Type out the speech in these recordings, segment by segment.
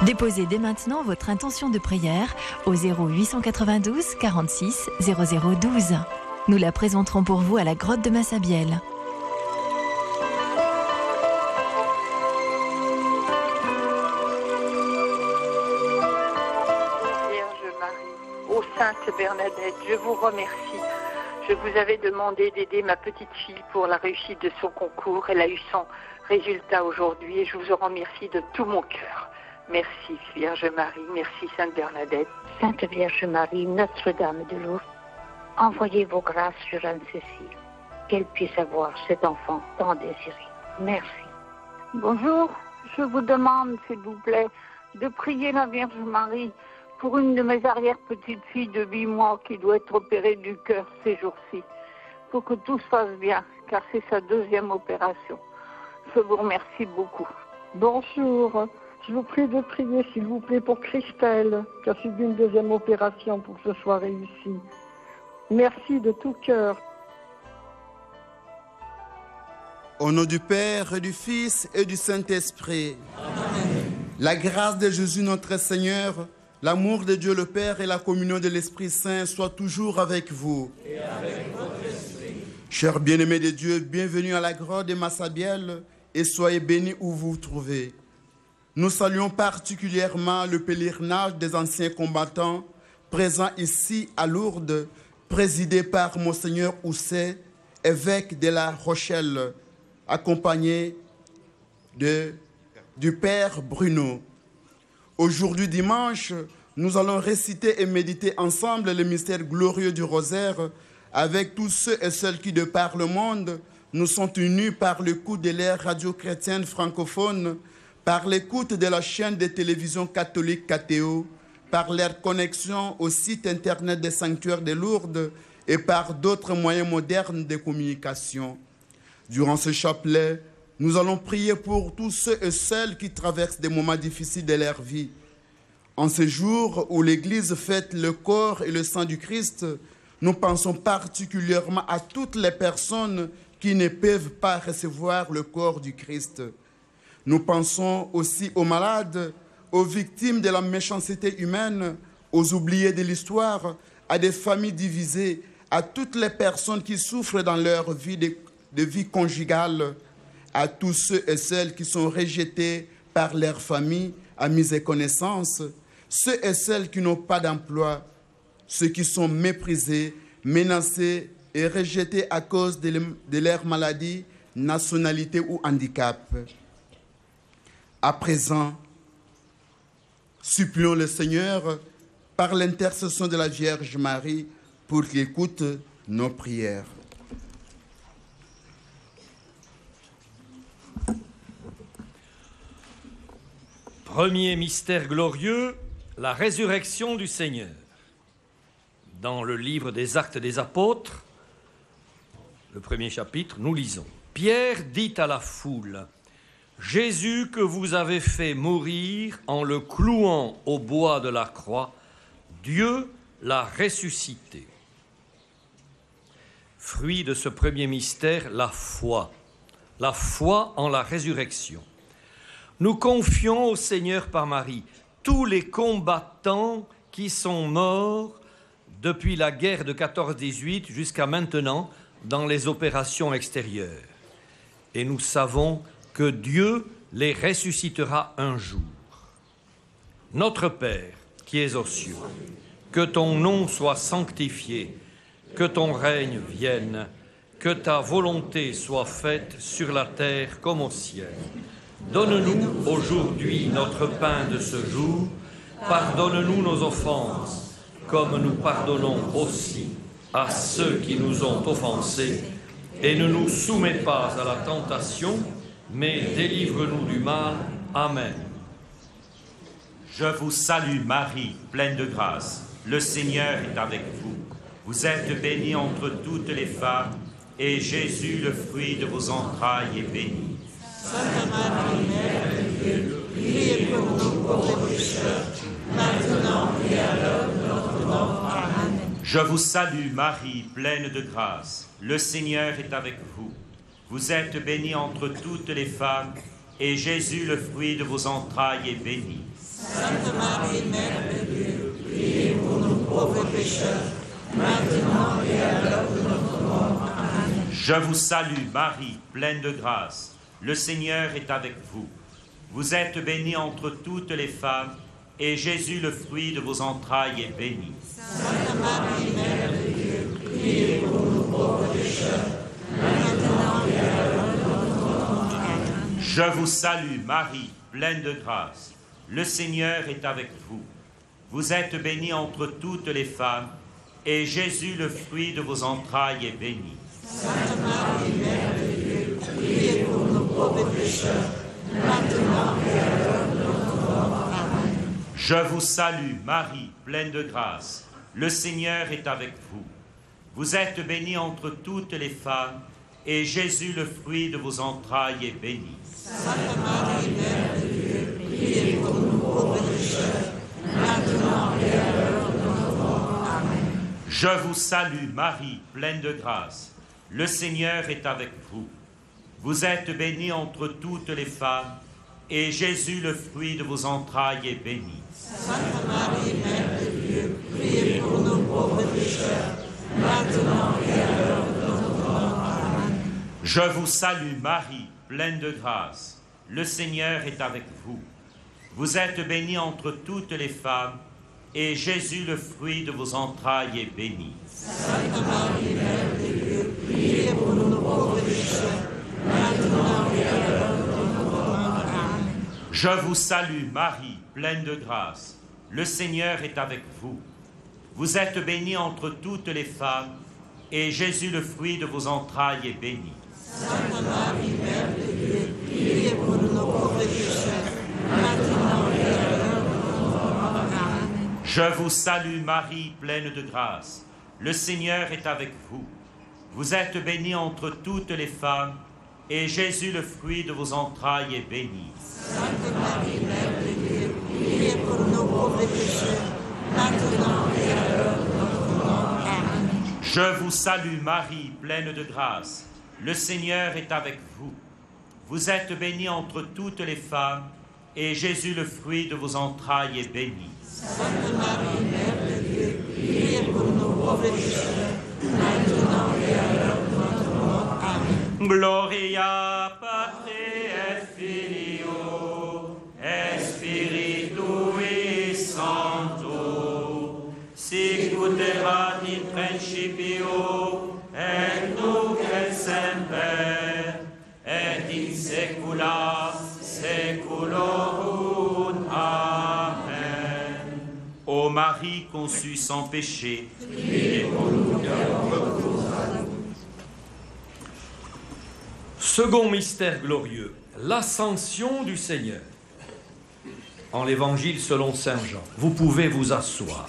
Déposez dès maintenant votre intention de prière au 0892 46 0012. Nous la présenterons pour vous à la grotte de Massabielle. Vierge Marie, ô Sainte Bernadette, je vous remercie. Je vous avais demandé d'aider ma petite fille pour la réussite de son concours. Elle a eu son résultat aujourd'hui et je vous en remercie de tout mon cœur. Merci Vierge Marie, merci Sainte Bernadette. Sainte Vierge Marie, Notre-Dame de Lourdes, envoyez vos grâces sur Anne-Cécile, qu'elle puisse avoir cet enfant tant désiré. Merci. Bonjour, je vous demande, s'il vous plaît, de prier la Vierge Marie pour une de mes arrière-petites-filles de 8 mois qui doit être opérée du cœur ces jours-ci, pour que tout se passe bien, car c'est sa 2e opération. Je vous remercie beaucoup. Bonjour, je vous prie de prier, s'il vous plaît, pour Christelle, qui a subi une 2e opération pour que ce soit réussi. Merci de tout cœur. Au nom du Père, et du Fils, et du Saint-Esprit. Amen. La grâce de Jésus notre Seigneur, l'amour de Dieu le Père et la communion de l'Esprit Saint soient toujours avec vous. Et avec votre esprit. Chers bien-aimés de Dieu, bienvenue à la grotte de Massabielle et soyez bénis où vous vous trouvez. Nous saluons particulièrement le pèlerinage des anciens combattants présents ici à Lourdes, présidé par Monseigneur Housset, évêque de La Rochelle, accompagné du Père Bruno. Aujourd'hui dimanche, nous allons réciter et méditer ensemble le mystère glorieux du rosaire avec tous ceux et celles qui, de par le monde, nous sont unis par l'écoute de l'ère radio-chrétienne francophone, par l'écoute de la chaîne de télévision catholique KTO, par leur connexion au site internet des sanctuaires de Lourdes et par d'autres moyens modernes de communication. Durant ce chapelet, nous allons prier pour tous ceux et celles qui traversent des moments difficiles de leur vie. En ce jour où l'Église fête le corps et le sang du Christ, nous pensons particulièrement à toutes les personnes qui ne peuvent pas recevoir le corps du Christ. Nous pensons aussi aux malades, aux victimes de la méchanceté humaine, aux oubliés de l'histoire, à des familles divisées, à toutes les personnes qui souffrent dans leur vie de vie conjugale, à tous ceux et celles qui sont rejetés par leur famille, amis et connaissances, ceux et celles qui n'ont pas d'emploi, ceux qui sont méprisés, menacés et rejetés à cause de leur maladie, nationalité ou handicap. À présent, supplions le Seigneur par l'intercession de la Vierge Marie pour qu'il écoute nos prières. Premier mystère glorieux, la résurrection du Seigneur. Dans le livre des Actes des Apôtres, le premier chapitre, nous lisons. Pierre dit à la foule, « Jésus que vous avez fait mourir en le clouant au bois de la croix, Dieu l'a ressuscité. » Fruit de ce premier mystère, la foi en la résurrection. Nous confions au Seigneur par Marie tous les combattants qui sont morts depuis la guerre de 14-18 jusqu'à maintenant dans les opérations extérieures. Et nous savons que Dieu les ressuscitera un jour. Notre Père, qui es aux cieux, que ton nom soit sanctifié, que ton règne vienne, que ta volonté soit faite sur la terre comme au ciel. Donne-nous aujourd'hui notre pain de ce jour. Pardonne-nous nos offenses, comme nous pardonnons aussi à ceux qui nous ont offensés. Et ne nous soumets pas à la tentation, mais délivre-nous du mal. Amen. Je vous salue Marie, pleine de grâce. Le Seigneur est avec vous. Vous êtes bénie entre toutes les femmes, et Jésus, le fruit de vos entrailles, est béni. Sainte Marie, Mère de Dieu, priez pour nous pauvres pécheurs, maintenant et à l'heure de notre mort. Amen. Je vous salue Marie, pleine de grâce. Le Seigneur est avec vous. Vous êtes bénie entre toutes les femmes, et Jésus, le fruit de vos entrailles, est béni. Sainte Marie, Mère de Dieu, priez pour nous pauvres pécheurs, maintenant et à l'heure de notre mort. Amen. Je vous salue, Marie, pleine de grâce. Le Seigneur est avec vous. Vous êtes bénie entre toutes les femmes, et Jésus, le fruit de vos entrailles, est béni. Sainte Marie, Mère de Dieu, priez pour nous pauvres pécheurs, maintenant et à l'heure de notre mort. Amen. Je vous salue, Marie, pleine de grâce. Le Seigneur est avec vous. Vous êtes bénie entre toutes les femmes, et Jésus, le fruit de vos entrailles, est béni. Sainte Marie, Mère de Dieu, priez pour nous pauvres pécheurs, maintenant et à l'heure de notre mort. Amen. Je vous salue, Marie, pleine de grâce. Le Seigneur est avec vous. Vous êtes bénie entre toutes les femmes, et Jésus, le fruit de vos entrailles, est béni. Sainte Marie, Mère de Dieu, priez pour nous pauvres pécheurs, maintenant et à l'heure de notre mort. Amen. Je vous salue, Marie, pleine de grâce. Le Seigneur est avec vous. Vous êtes bénie entre toutes les femmes, et Jésus, le fruit de vos entrailles, est béni. Sainte Marie, Mère de Dieu, priez pour nous pauvres pécheurs, maintenant et à l'heure de notre mort. Amen. Je vous salue, Marie, pleine de grâce. Le Seigneur est avec vous. Vous êtes bénie entre toutes les femmes, et Jésus, le fruit de vos entrailles, est béni. Sainte Marie, Mère de Dieu, priez pour nous pauvres pécheurs, maintenant et à l'heure de notre mort. Amen. Je vous salue, Marie, pleine de grâce. Le Seigneur est avec vous. Vous êtes bénie entre toutes les femmes, et Jésus, le fruit de vos entrailles, est béni. Sainte Marie, Mère de Dieu, priez pour nous pauvres pécheurs, maintenant et à l'heure de notre mort. Amen. Je vous salue, Marie, pleine de grâce. Le Seigneur est avec vous. Vous êtes bénie entre toutes les femmes, et Jésus, le fruit de vos entrailles, est béni. Sainte Marie, Mère de Dieu, priez pour nous pauvres pécheurs, maintenant et à l'heure de notre mort. Amen. Je vous salue, Marie, pleine de grâce. Le Seigneur est avec vous. Vous êtes bénie entre toutes les femmes, et Jésus, le fruit de vos entrailles, est béni. Sainte Marie, Mère de Dieu, priez pour nous pauvres pécheurs, maintenant et à l'heure de notre mort. Amen. Gloria Patri et Filio et Spiritui Sancto, sic ut erat in principio et nunc et semper et in saecula saeculorum. Amen. Ô Marie conçue sans péché, priez pour nous qui avons recours à vous. Second mystère glorieux, l'ascension du Seigneur. En l'Évangile selon saint Jean. Vous pouvez vous asseoir.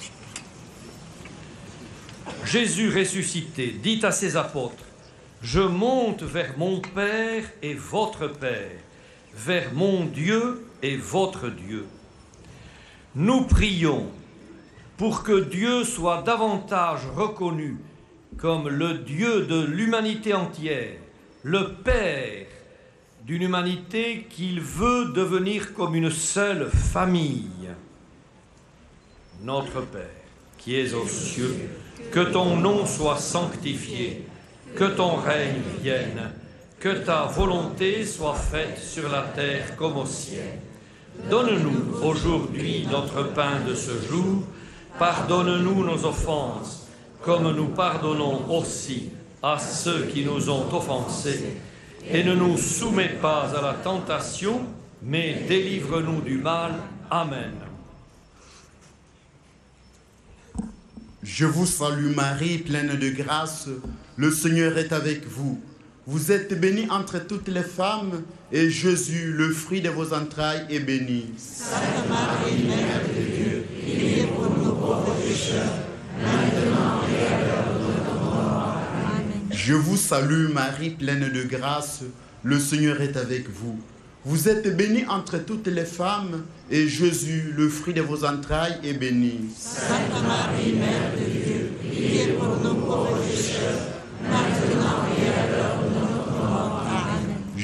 Jésus ressuscité dit à ses apôtres, « Je monte vers mon Père et votre Père, vers mon Dieu et votre Dieu. » Nous prions pour que Dieu soit davantage reconnu comme le Dieu de l'humanité entière, le Père d'une humanité qu'il veut devenir comme une seule famille. Notre Père, qui es aux cieux, que ton nom soit sanctifié, que ton règne vienne, que ta volonté soit faite sur la terre comme au ciel. Donne-nous aujourd'hui notre pain de ce jour, pardonne-nous nos offenses, comme nous pardonnons aussi à ceux qui nous ont offensés, et ne nous soumets pas à la tentation, mais délivre-nous du mal. Amen. Je vous salue Marie, pleine de grâce, le Seigneur est avec vous. Vous êtes bénie entre toutes les femmes, et Jésus, le fruit de vos entrailles, est béni. Sainte Marie, Mère de Dieu, priez pour nous pauvres pécheurs, maintenant et à l'heure de notre mort. Amen. Je vous salue Marie, pleine de grâce, le Seigneur est avec vous. Vous êtes bénie entre toutes les femmes, et Jésus, le fruit de vos entrailles, est béni. Sainte Marie, Mère de Dieu, priez pour nous pauvres pécheurs, maintenant et à l'heure de notre mort. Amen.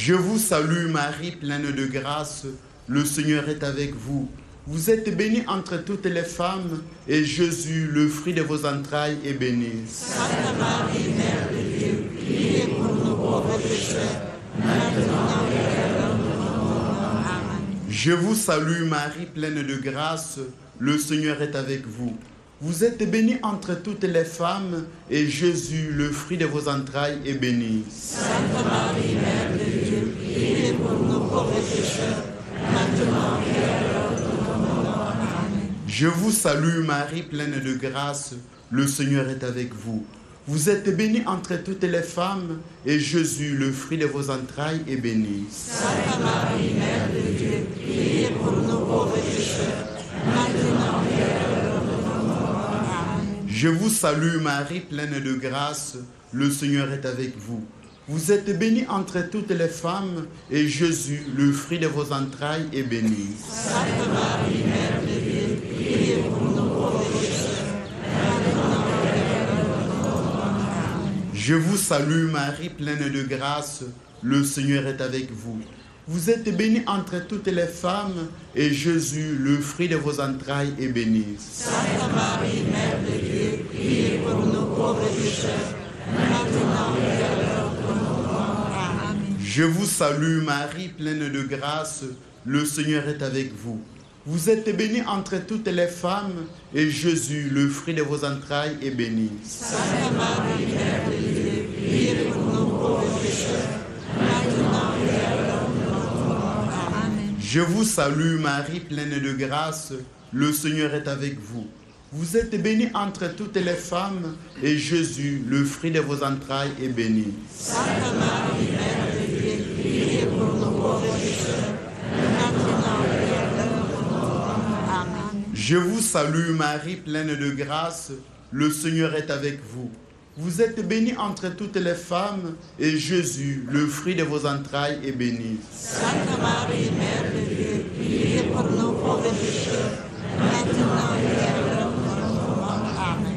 Je vous salue Marie, pleine de grâce, le Seigneur est avec vous. Vous êtes bénie entre toutes les femmes, et Jésus, le fruit de vos entrailles, est béni. Sainte Marie, Mère de Dieu, priez pour nous pauvres pécheurs, maintenant et à l'heure de notre mort. Amen. Je vous salue Marie, pleine de grâce, le Seigneur est avec vous. Vous êtes bénie entre toutes les femmes, et Jésus, le fruit de vos entrailles, est béni. Sainte Marie, Mère de Dieu, priez pour nous pauvres pécheurs, maintenant et à l'heure de notre mort. Amen. Je vous salue Marie, pleine de grâce, le Seigneur est avec vous. Vous êtes bénie entre toutes les femmes, et Jésus, le fruit de vos entrailles, est béni. Sainte Marie, Mère de Dieu, priez pour nous pauvres pécheurs, maintenant et à l'heure de notre mort. Amen. Je vous salue Marie, pleine de grâce, le Seigneur est avec vous. Vous êtes bénie entre toutes les femmes, et Jésus, le fruit de vos entrailles, est béni. Sainte Marie, Mère de Dieu, priez pour nous pauvres pécheurs, maintenant et à l'heure de notre mort. Amen. Je vous salue Marie, pleine de grâce, le Seigneur est avec vous. Vous êtes bénie entre toutes les femmes, et Jésus, le fruit de vos entrailles, est béni. Sainte Marie, Mère de Dieu, priez pour nous pauvres pécheurs, maintenant et à l'heure de notre mort. Amen. Je vous salue Marie, pleine de grâce, le Seigneur est avec vous. Vous êtes bénie entre toutes les femmes, et Jésus, le fruit de vos entrailles, est béni. Sainte Marie, Mère de Dieu, priez pour nous pauvres pécheurs, maintenant et à l'heure de notre mort. Amen. Je vous salue Marie, pleine de grâce, le Seigneur est avec vous. Vous êtes bénie entre toutes les femmes, et Jésus, le fruit de vos entrailles, est béni. Sainte Marie, Mère de Dieu, priez pour nous pauvres pécheurs, maintenant et à l'heure de notre mort. Amen. Je vous salue Marie, pleine de grâce, le Seigneur est avec vous. Vous êtes bénie entre toutes les femmes, et Jésus, le fruit de vos entrailles, est béni. Sainte Marie, Mère de Dieu, priez pour nous pauvres pécheurs, maintenant et à l'heure de notre mort. Amen.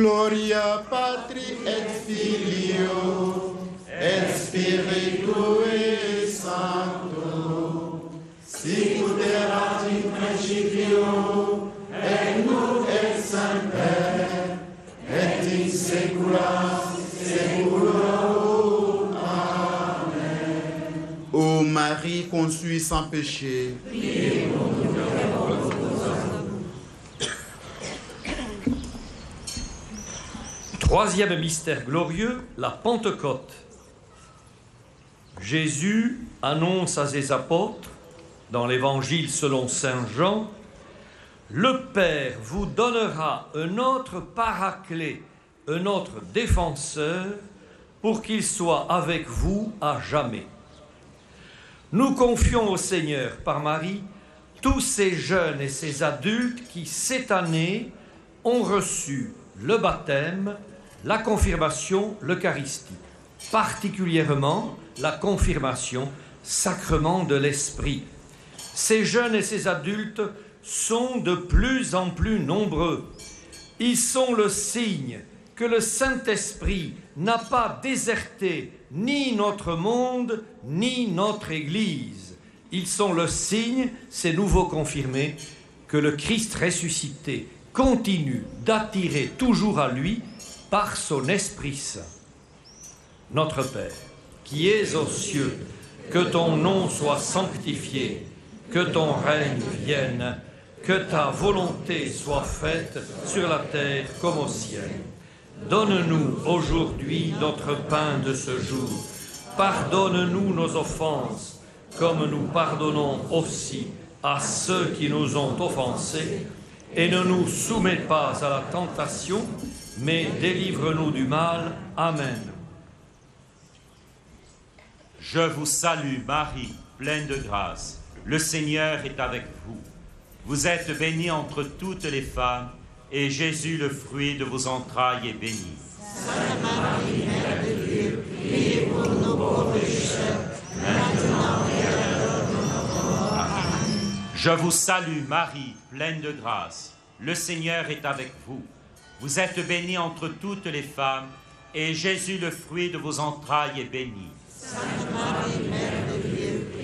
Gloria Patri et Filio, et Spiritui Sancto, sic ut erat in principio, et nunc et semper, et in saecula saeculorum. Amen. Ô Marie conçue sans péché, Priez pour nous pécheurs. Troisième mystère glorieux, la Pentecôte. Jésus annonce à ses apôtres, dans l'Évangile selon saint Jean, « Le Père vous donnera un autre paraclet, un autre défenseur, pour qu'il soit avec vous à jamais. » Nous confions au Seigneur, par Marie, tous ces jeunes et ces adultes qui, cette année, ont reçu le baptême, la confirmation, l'Eucharistie, particulièrement la confirmation, sacrement de l'Esprit. Ces jeunes et ces adultes sont de plus en plus nombreux. Ils sont le signe que le Saint-Esprit n'a pas déserté ni notre monde, ni notre Église. Ils sont le signe, ces nouveaux confirmés, que le Christ ressuscité continue d'attirer toujours à lui par son Esprit Saint. Notre Père, qui es aux cieux, que ton nom soit sanctifié, que ton règne vienne, que ta volonté soit faite sur la terre comme au ciel. Donne-nous aujourd'hui notre pain de ce jour. Pardonne-nous nos offenses, comme nous pardonnons aussi à ceux qui nous ont offensés. Et ne nous soumets pas à la tentation, mais délivre-nous du mal. Amen. Je vous salue, Marie, pleine de grâce. Le Seigneur est avec vous. Vous êtes bénie entre toutes les femmes, et Jésus, le fruit de vos entrailles, est béni. Sainte Marie, Mère de Dieu, priez pour nous pauvres pécheurs, maintenant et à l'heure de notre mort. Amen. Je vous salue, Marie, pleine de grâce. Le Seigneur est avec vous. Vous êtes bénie entre toutes les femmes, et Jésus, le fruit de vos entrailles, est béni. Sainte Marie, Mère de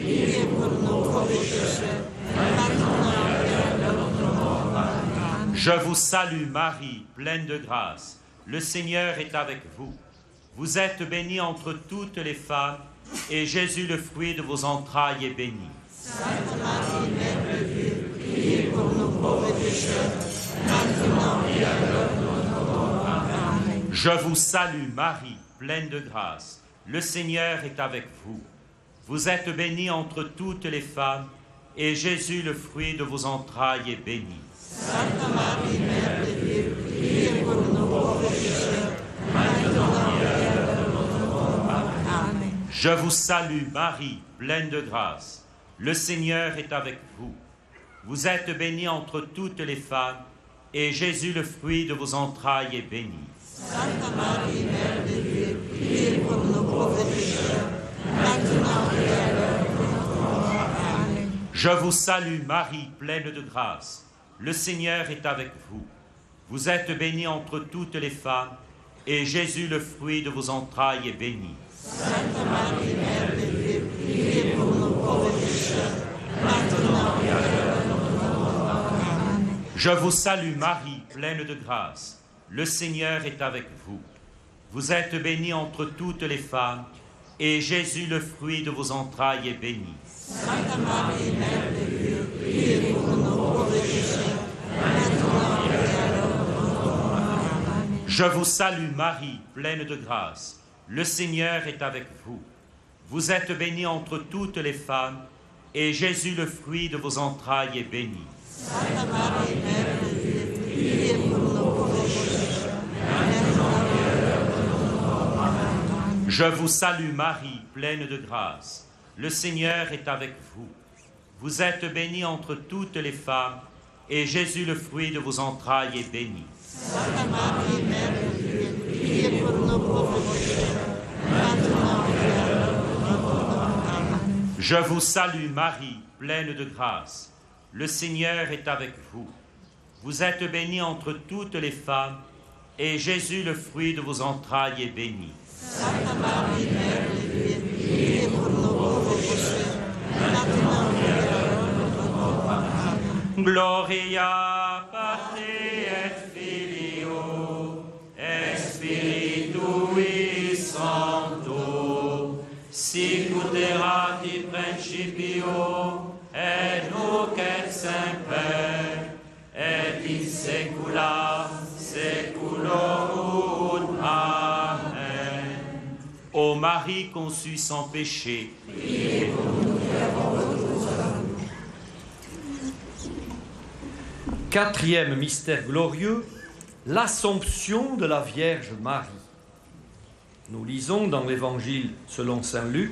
priez pour nous pauvres pécheurs, maintenant et à l'heure de notre mort. Amen. Je vous salue Marie, pleine de grâce. Le Seigneur est avec vous. Vous êtes bénie entre toutes les femmes, et Jésus, le fruit de vos entrailles, est béni. Sainte Marie, Mère de Dieu, priez pour nous pauvres pécheurs, maintenant et à l'heure de notre mort. Amen. Je vous salue Marie, pleine de grâce. Le Seigneur est avec vous. Vous êtes bénie entre toutes les femmes, et Jésus, le fruit de vos entrailles, est béni. Sainte Marie, Mère de Dieu, priez pour nous pauvres pécheurs, maintenant et à l'heure de notre mort. Amen. Je vous salue Marie, pleine de grâce. Le Seigneur est avec vous. Vous êtes bénie entre toutes les femmes, et Jésus, le fruit de vos entrailles, est béni. Sainte Marie, Mère de Dieu, priez pour nous pauvres pécheurs, maintenant et à l'heure de notre mort. Amen. Je vous salue Marie, pleine de grâce. Le Seigneur est avec vous. Vous êtes bénie entre toutes les femmes, et Jésus, le fruit de vos entrailles, est béni. Sainte Marie, Mère de Dieu, priez pour nous pauvres pécheurs, maintenant et à l'heure de notre mort. Amen. Je vous salue Marie, pleine de grâce. Le Seigneur est avec vous. Vous êtes bénie entre toutes les femmes, et Jésus, le fruit de vos entrailles, est béni. Sainte Marie, Mère de Dieu, priez pour nous pauvres pécheurs, maintenant et à l'heure de notre mort. Amen. Je vous salue Marie, pleine de grâce. Le Seigneur est avec vous. Vous êtes bénie entre toutes les femmes, et Jésus, le fruit de vos entrailles, est béni. Sainte Marie, Mère de Dieu, priez pour nous pauvres pécheurs, maintenant et à l'heure de notre mort. Amen. Je vous salue Marie, pleine de grâce. Le Seigneur est avec vous. Vous êtes bénie entre toutes les femmes, et Jésus, le fruit de vos entrailles, est béni. Sainte Marie, Mère de Dieu, priez pour nous pauvres pécheurs, maintenant et à l'heure de notre mort. Amen. Je vous salue Marie, pleine de grâce. Le Seigneur est avec vous. Vous êtes bénie entre toutes les femmes, et Jésus, le fruit de vos entrailles, est béni. Sainte Marie, Mère de Dieu, priez pour nous pauvres pécheurs, maintenant et à l'heure de notre mort. Amen. Gloria Patri et Filio et Spiritui Sancto, sic ut erat in principio et nunc et semper et in saecula saeculorum. Amen. Ô Marie conçue sans péché, Priez pour nous qui avons recours à vous. Quatrième mystère glorieux, l'Assomption de la Vierge Marie. Nous lisons dans l'Évangile selon saint Luc: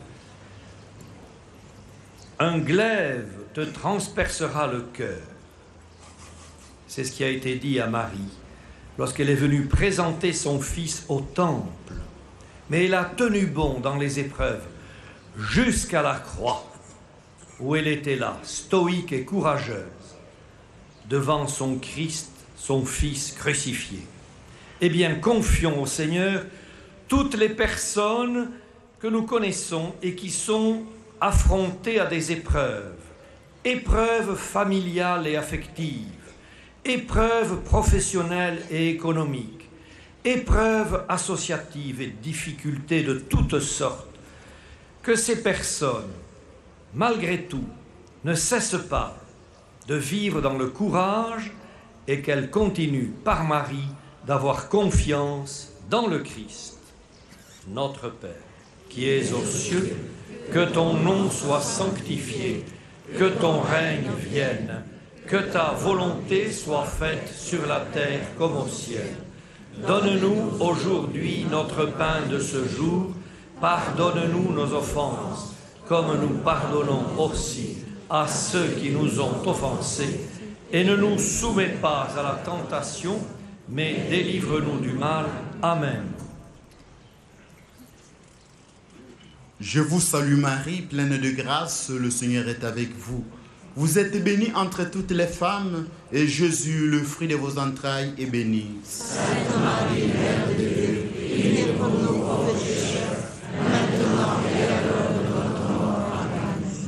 un glaive te transpercera le cœur. C'est ce qui a été dit à Marie lorsqu'elle est venue présenter son fils au temple. Mais elle a tenu bon dans les épreuves jusqu'à la croix, où elle était là, stoïque et courageuse, devant son Christ, son Fils crucifié. Eh bien, confions au Seigneur toutes les personnes que nous connaissons et qui sont affrontées à des épreuves, épreuves familiales et affectives, épreuves professionnelles et économiques, épreuves associatives et difficultés de toutes sortes, que ces personnes, malgré tout, ne cessent pas de vivre dans le courage et qu'elles continuent, par Marie, d'avoir confiance dans le Christ. Notre Père, qui es aux cieux, que ton nom soit sanctifié, que ton règne vienne, que ta volonté soit faite sur la terre comme au ciel. Donne-nous aujourd'hui notre pain de ce jour. Pardonne-nous nos offenses, comme nous pardonnons aussi à ceux qui nous ont offensés. Et ne nous soumets pas à la tentation, mais délivre-nous du mal. Amen. Je vous salue Marie, pleine de grâce, le Seigneur est avec vous. Vous êtes bénie entre toutes les femmes, et Jésus, le fruit de vos entrailles, est béni. Sainte Marie, Mère de Dieu, priez pour nous pauvres pécheurs, maintenant et à l'heure de notre mort. Amen.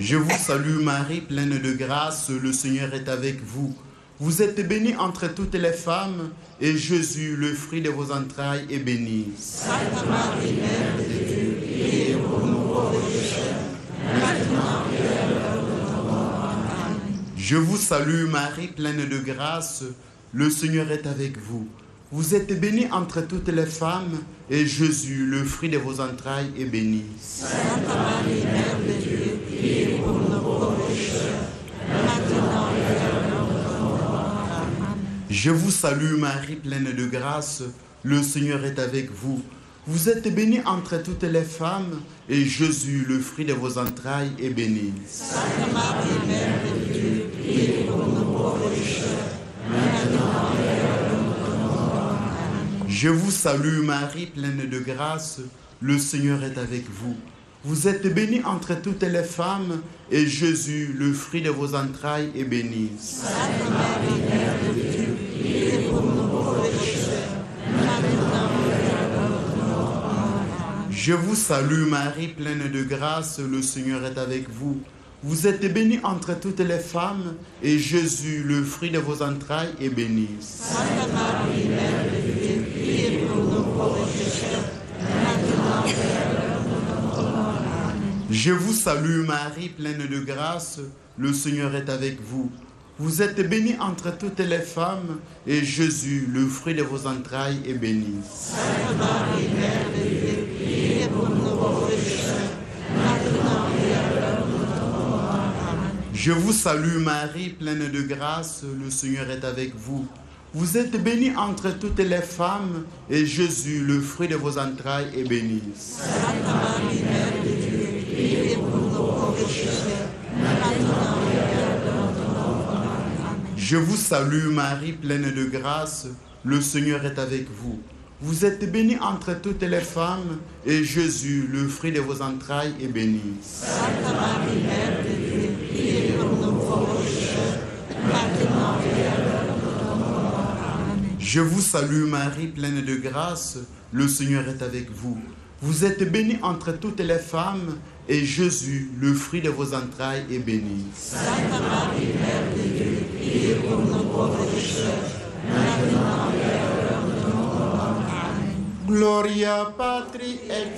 Je vous salue Marie, pleine de grâce, le Seigneur est avec vous. Vous êtes bénie entre toutes les femmes, et Jésus, le fruit de vos entrailles, est béni. Sainte Marie, Mère de Dieu, priez pour nous pauvres pécheurs, maintenant et à l'heure de notre mort. Amen. Je vous salue Marie, pleine de grâce, le Seigneur est avec vous. Vous êtes bénie entre toutes les femmes, et Jésus, le fruit de vos entrailles, est béni. Sainte Marie, Mère de Dieu, priez pour nous pauvres pécheurs, maintenant et à l'heure de notre mort. Amen. Je vous salue Marie, pleine de grâce, le Seigneur est avec vous. Vous êtes bénie entre toutes les femmes, et Jésus, le fruit de vos entrailles, est béni. Sainte Marie, Mère de Dieu, priez pour nous pauvres pécheurs, maintenant et à l'heure de notre mort. Amen. Je vous salue Marie, pleine de grâce, le Seigneur est avec vous. Vous êtes bénie entre toutes les femmes, et Jésus, le fruit de vos entrailles, est béni. Sainte Marie, Mère de Dieu, priez pour nous pauvres pécheurs, maintenant et à l'heure de notre mort. Amen. Je vous salue Marie, pleine de grâce, le Seigneur est avec vous. Vous êtes bénie entre toutes les femmes, et Jésus, le fruit de vos entrailles, est béni. Sainte Marie, Mère de Dieu, priez pour nous pauvres pécheurs, maintenant et à l'heure de notre mort. Amen. Je vous salue Marie, pleine de grâce, le Seigneur est avec vous. Vous êtes bénie entre toutes les femmes, et Jésus, le fruit de vos entrailles, est béni. Sainte Marie, Mère de Dieu, priez pour nous pauvres pécheurs, maintenant et à l'heure de notre mort. Amen. Je vous salue Marie, pleine de grâce, le Seigneur est avec vous. Vous êtes bénie entre toutes les femmes, et Jésus, le fruit de vos entrailles, est béni. Sainte Marie, Mère de Dieu, priez pour nous pauvres pécheurs, maintenant et à l'heure de notre mort. Amen. Je vous salue Marie, pleine de grâce, le Seigneur est avec vous. Vous êtes bénie entre toutes les femmes, et Jésus, le fruit de vos entrailles, est béni. Sainte Marie, Mère de Dieu, priez pour nous pauvres pécheurs, maintenant et à l'heure de notre mort. Amen. Je vous salue Marie, pleine de grâce, le Seigneur est avec vous. Vous êtes bénie entre toutes les femmes, et Jésus, le fruit de vos entrailles, est béni. Sainte Marie, Mère de Dieu, priez pour nous pauvres pécheurs, maintenant et à l'heure de notre mort. Amen. Gloria Patri et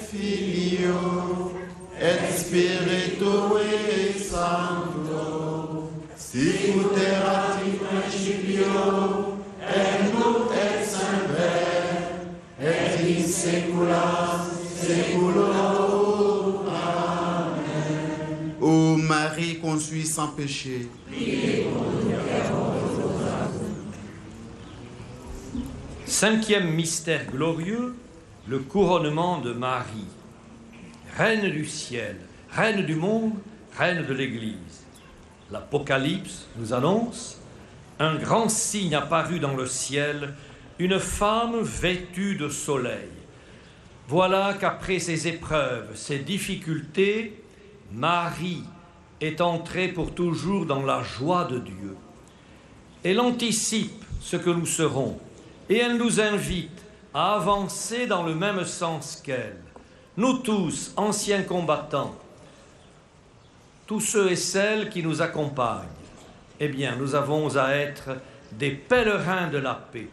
Filio et Spiritui Sancto, sicut erat in principio et nunc et semper et in saecula saeculorum. Amen. Ô Marie conçue sans péché, Priez pour nous qui avons besoin. Cinquième mystère glorieux, le couronnement de Marie. Reine du ciel, reine du monde, reine de l'Église. L'Apocalypse nous annonce un grand signe apparut dans le ciel, une femme vêtue de soleil. Voilà qu'après ces épreuves, ces difficultés, Marie est entrée pour toujours dans la joie de Dieu. Elle anticipe ce que nous serons et elle nous invite à avancer dans le même sens qu'elle. Nous tous, anciens combattants, tous ceux et celles qui nous accompagnent, eh bien, nous avons à être des pèlerins de la paix,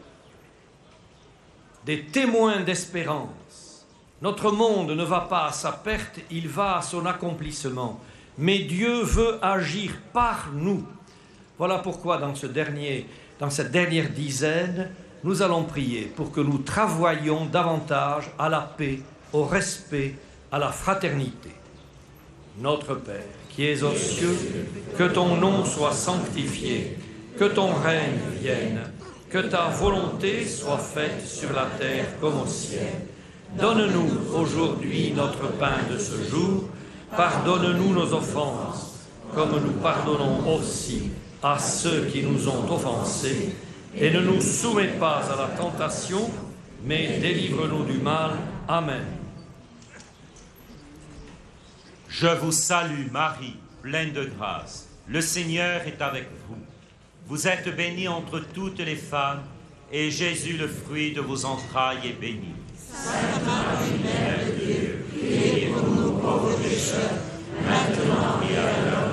des témoins d'espérance. Notre monde ne va pas à sa perte, il va à son accomplissement. Mais Dieu veut agir par nous. Voilà pourquoi dans cette dernière dizaine, nous allons prier pour que nous travaillions davantage à la paix, au respect, à la fraternité. Notre Père, qui es aux cieux, que ton nom soit sanctifié, que ton règne vienne, que ta volonté soit faite sur la terre comme au ciel. Donne-nous aujourd'hui notre pain de ce jour, pardonne-nous nos offenses, comme nous pardonnons aussi à ceux qui nous ont offensés, et ne nous soumets pas à la tentation, mais délivre-nous du mal. Amen. Je vous salue Marie, pleine de grâce. Le Seigneur est avec vous. Vous êtes bénie entre toutes les femmes, et Jésus, le fruit de vos entrailles, est béni. Sainte Marie, Mère de Dieu, priez pour nous pauvres pécheurs, maintenant et à l'heure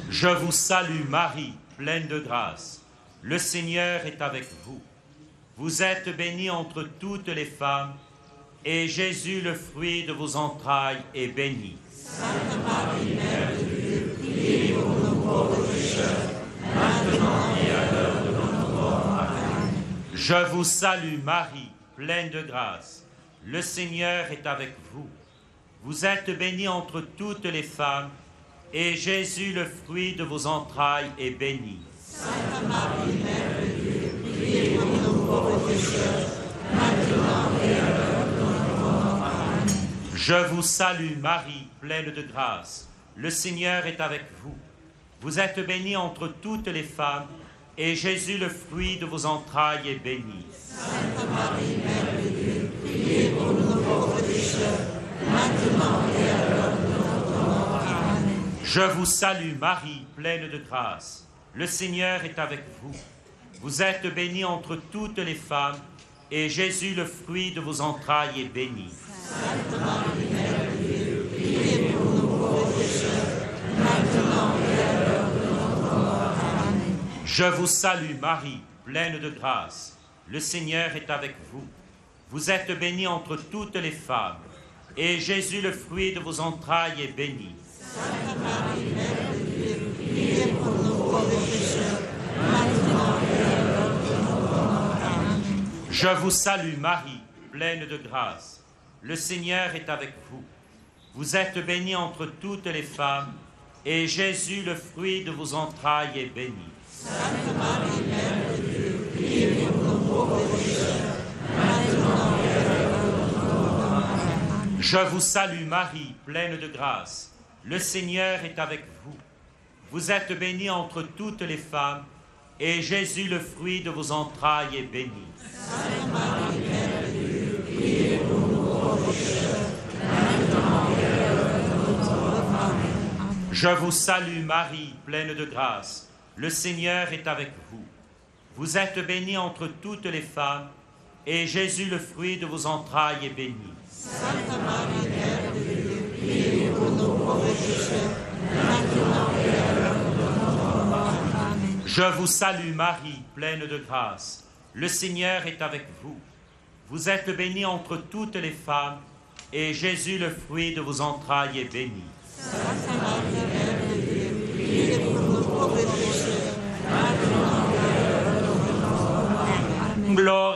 Je vous salue Marie, pleine de grâce. Le Seigneur est avec vous. Vous êtes bénie entre toutes les femmes, et Jésus, le fruit de vos entrailles, est béni. Sainte Marie, Mère de Dieu, priez pour nous pauvres pécheurs, maintenant et à l'heure de notre mort. Amen. Je vous salue Marie, pleine de grâce. Le Seigneur est avec vous. Vous êtes bénie entre toutes les femmes, et Jésus, le fruit de vos entrailles, est béni. Sainte Marie, Mère de Dieu, priez pour nous pauvres pécheurs, maintenant et à l'heure de notre mort. Amen. Je vous salue Marie, pleine de grâce. Le Seigneur est avec vous. Vous êtes bénie entre toutes les femmes, et Jésus, le fruit de vos entrailles, est béni. Sainte Marie, Mère de Dieu, priez pour nous pauvres pécheurs, maintenant et à l'heure de notre mort. Amen. Je vous salue Marie, pleine de grâce. Le Seigneur est avec vous. Vous êtes bénie entre toutes les femmes, et Jésus, le fruit de vos entrailles, est béni. Sainte Marie, Mère de Dieu, priez pour nous pauvres pécheurs, maintenant et à l'heure de notre mort. Amen. Je vous salue Marie, pleine de grâce. Le Seigneur est avec vous. Vous êtes bénie entre toutes les femmes, et Jésus, le fruit de vos entrailles, est béni. Sainte Marie, Mère de Dieu, priez pour nous pauvres pécheurs, maintenant et à l'heure de notre mort. Amen. Je vous salue Marie, pleine de grâce. Le Seigneur est avec vous. Vous êtes bénie entre toutes les femmes, et Jésus, le fruit de vos entrailles, est béni. Sainte Marie, Mère de Dieu, priez pour nous pauvres pécheurs, maintenant et à l'heure de notre mort. Amen. Je vous salue Marie, pleine de grâce. Le Seigneur est avec vous. Vous êtes bénie entre toutes les femmes, et Jésus, le fruit de vos entrailles, est béni. Sainte Marie, Mère de Dieu, priez pour nous pauvres pécheurs, maintenant et à l'heure de notre mort. Amen. Je vous salue Marie, pleine de grâce. Le Seigneur est avec vous. Vous êtes bénie entre toutes les femmes, et Jésus, le fruit de vos entrailles, est béni. Sainte Marie, Mère de Dieu, priez pour nous pauvres pécheurs, maintenant et à l'heure de notre mort. Amen. Je vous salue Marie, pleine de grâce. Le Seigneur est avec vous. Vous êtes bénie entre toutes les femmes, et Jésus, le fruit de vos entrailles, est béni. Sainte Marie, Mère de Dieu, priez pour nous pauvres pécheurs, maintenant et à l'heure de notre mort. Amen.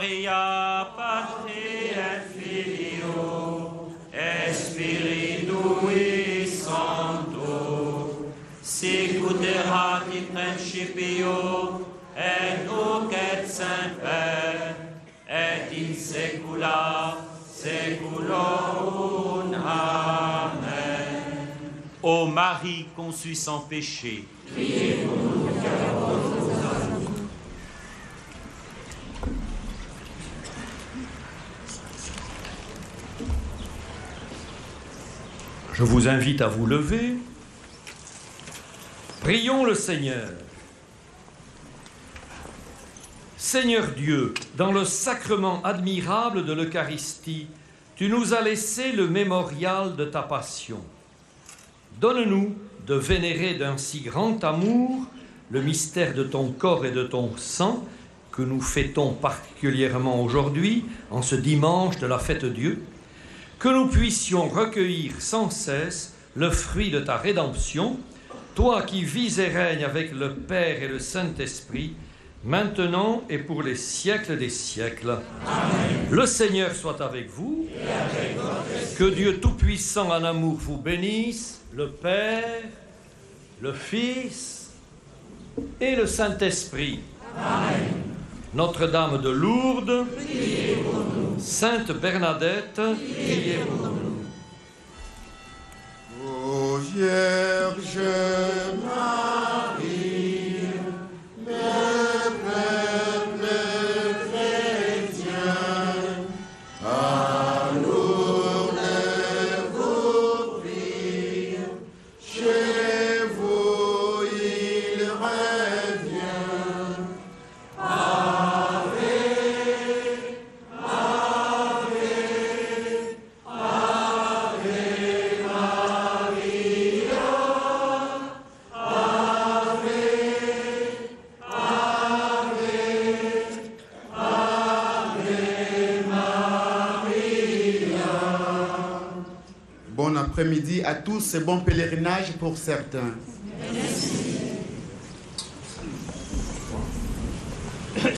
Gloria Patri et Filio Spiritui Sancto, sicut erat in principio et nunc et semper et in saecula saeculorum. Amen. Ô Marie conçue sans péché, Priez pour nous pécheurs. Je vous invite à vous lever. Prions le Seigneur. Seigneur Dieu, dans le sacrement admirable de l'Eucharistie, tu nous as laissé le mémorial de ta passion. Donne-nous de vénérer d'un si grand amour le mystère de ton corps et de ton sang que nous fêtons particulièrement aujourd'hui, en ce dimanche de la fête Dieu, que nous puissions recueillir sans cesse le fruit de ta rédemption, toi qui vis et règnes avec le Père et le Saint-Esprit, maintenant et pour les siècles des siècles. Amen. Le Seigneur soit avec vous. Et avec votre esprit. Que Dieu Tout-Puissant en amour vous bénisse, le Père, le Fils et le Saint-Esprit. Amen. Notre-Dame de Lourdes, priez pour nous. Sainte Bernadette, priez pour nous. Ô Vierge Marie, le peuple chrétien, à Lourdes vous prie, chez vous il revient. Ave, Ave, Ave Maria, Bon après-midi à tous et bon pèlerinage pour certains.